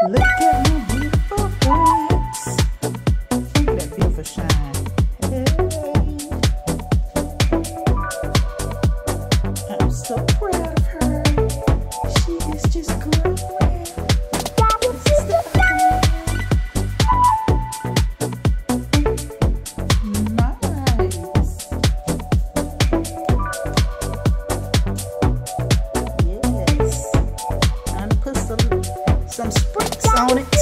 Look at my beautiful plants. Look at that beautiful shine. Hey. I'm so proud of her. She is just growing. This is the other one. Nice. Yes. I'm gonna put some sprigs on it.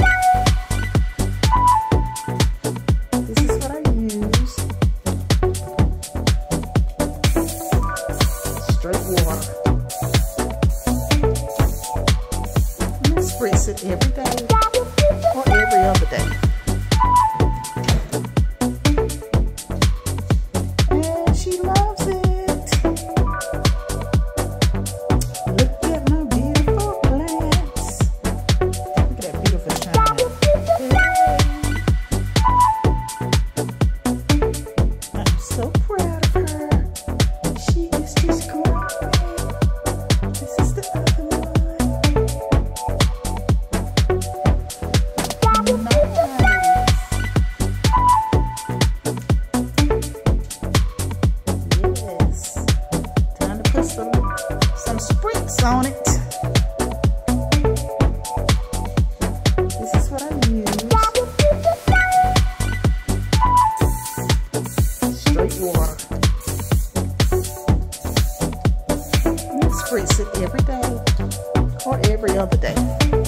This is what I use. Straight water. And I spritz it every day or every other day. And she loves it. Look at my beautiful plants. Look at that beautiful shine. Hey. I'm so proud of her. She is just growing. This is the other one. Nice. Yes. Time to put some sprigs on it. This is what I use. Straight water. And spritz it every day or every other day.